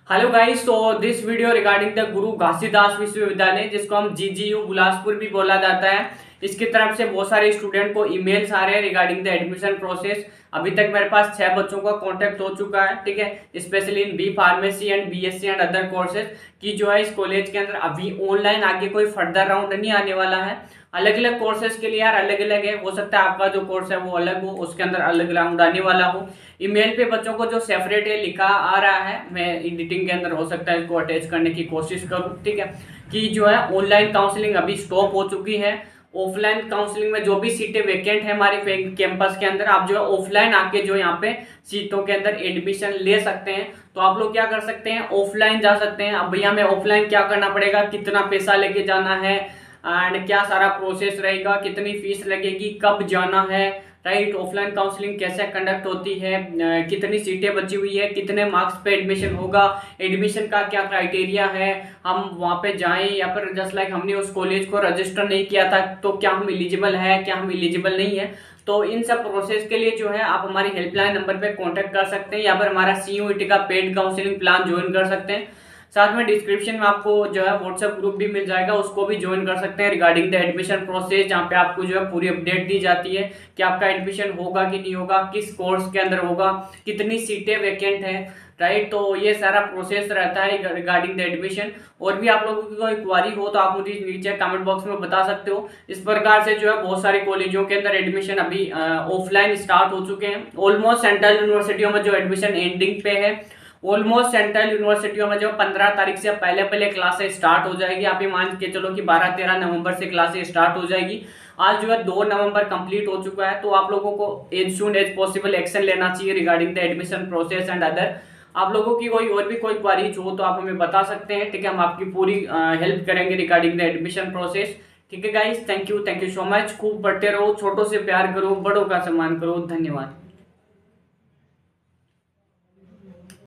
Hello guys, तो this video regarding the Guru Ghasidas विश्वविद्यालय, जिसको हम जीजीयू बिलासपुर भी बोला जाता है। इसकी तरफ से बहुत सारे स्टूडेंट को ईमेल्स आ रहे हैं रिगार्डिंग द एडमिशन प्रोसेस। अभी तक मेरे पास 6 बच्चों का कांटेक्ट हो चुका है, ठीक है। Specially in B pharmacy and BSc and other courses की जो है इस कॉलेज के अंदर अभी ऑनलाइन आगे कोई फर्दर राउंड नहीं आने वाला है। अलग अलग कोर्सेज के लिए यार अलग अलग है, हो सकता है आपका जो कोर्स है वो अलग हो, उसके अंदर अलग राउंड आने वाला हो। ईमेल पे बच्चों को जो सेपरेट है लिखा आ रहा है, मैं एडिटिंग के अंदर हो सकता है इसको अटैच करने की कोशिश करूं, ठीक है। कि जो है ऑनलाइन काउंसलिंग अभी स्टॉप हो चुकी है। ऑफलाइन काउंसलिंग में जो भी सीटें वेकेंट है हमारे कैंपस के अंदर, आप जो है ऑफलाइन आके जो यहाँ पे सीटों के अंदर एडमिशन ले सकते हैं। तो आप लोग क्या कर सकते हैं, ऑफलाइन जा सकते हैं। अब भैया हमें ऑफलाइन क्या करना पड़ेगा, कितना पैसा लेके जाना है एंड क्या सारा प्रोसेस रहेगा, कितनी फीस लगेगी, कब जाना है, राइट। ऑफलाइन काउंसलिंग कैसे कंडक्ट होती है, कितनी सीटें बची हुई है, कितने मार्क्स पे एडमिशन होगा, एडमिशन का क्या क्राइटेरिया है, हम वहां पे जाएं या फिर जस्ट लाइक हमने उस कॉलेज को रजिस्टर नहीं किया था तो क्या हम एलिजिबल है, क्या हम एलिजिबल नहीं है। तो इन सब प्रोसेस के लिए जो है आप हमारी हेल्पलाइन नंबर पे कांटेक्ट कर सकते हैं या फिर हमारा सीयूईटी का पेड काउंसलिंग प्लान ज्वाइन कर सकते हैं। साथ में डिस्क्रिप्शन में आपको जो है व्हाट्सएप ग्रुप भी मिल जाएगा, उसको भी ज्वाइन कर सकते हैं रिगार्डिंग द एडमिशन प्रोसेस, जहाँ पे आपको जो है पूरी अपडेट दी जाती है कि आपका एडमिशन होगा कि नहीं होगा, किस कोर्स के अंदर होगा, कितनी सीटें वैकेंट है, राइट। तो ये सारा प्रोसेस रहता है रिगार्डिंग द एडमिशन। और भी आप लोगों की कोई क्वारी हो तो आप मुझे नीचे कमेंट बॉक्स में बता सकते हो। इस प्रकार से जो है बहुत सारे कॉलेजों के अंदर एडमिशन अभी ऑफलाइन स्टार्ट हो चुके हैं। ऑलमोस्ट सेंट्रल यूनिवर्सिटियों में जो एडमिशन एंडिंग पे है, ऑलमोस्ट सेंट्रल यूनिवर्सिटियों में जो 15 तारीख से पहले पहले क्लासेस स्टार्ट हो जाएगी। आप ये मान के चलो कि 12-13 नवंबर से क्लासेस स्टार्ट हो जाएगी। आज जो है 2 नवंबर कंप्लीट हो चुका है, तो आप लोगों को as soon as possible action लेना चाहिए regarding the admission process and other. आप लोगों की कोई और भी कोई क्वारीज हो तो आप हमें बता सकते हैं, ठीक है। हम आपकी पूरी हेल्प करेंगे रिगार्डिंग द एडमिशन प्रोसेस, ठीक है guys. Thank you so much. खूब पढ़ते रहो, छोटों से प्यार करो, बड़ों का सम्मान करो। धन्यवाद।